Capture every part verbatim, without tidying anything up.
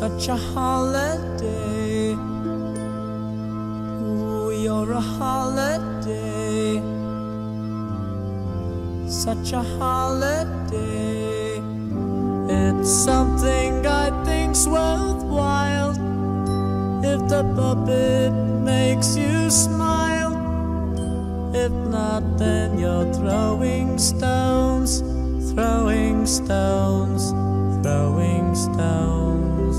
such a holiday. Ooh, you're a holiday, such a holiday. It's something I think's worthwhile if the puppet makes you smile. If not, then you're throwing stones, throwing stones, throwing stones.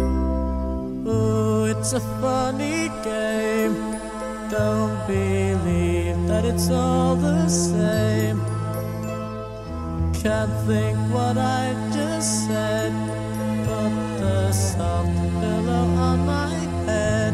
Ooh, it's a funny game. Don't believe that it's all the same. Can't think what I just said. Put the soft pillow on my head.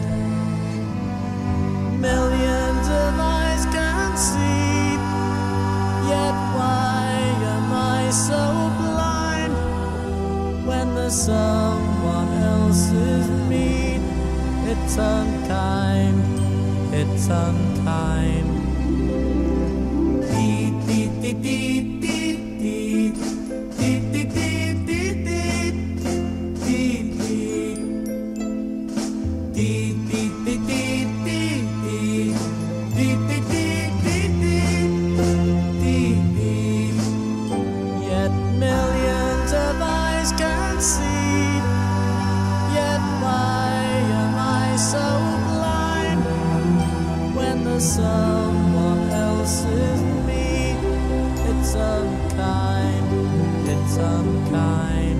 Millions of eyes can see, yet why am I so blind when there's someone else's mean? It's unkind, it's unkind. Dee, dee, dee, dee, dee. Yet millions of eyes can see, yet why am I so blind when there's someone else's me? It's unkind, it's unkind.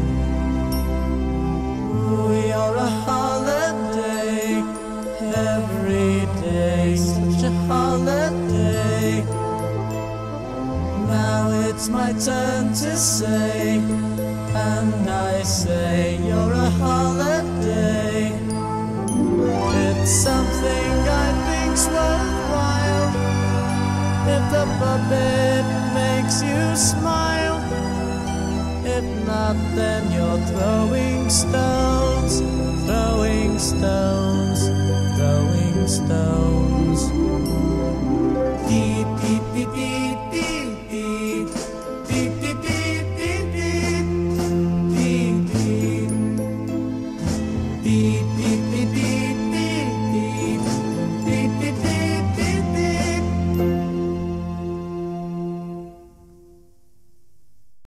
We are a holiday, every day such a holiday. Now it's my turn to say, and I say you're a holiday. It's something I think's worthwhile if the puppet makes you smile. If not, then you're throwing stones, throwing stones, throwing stones.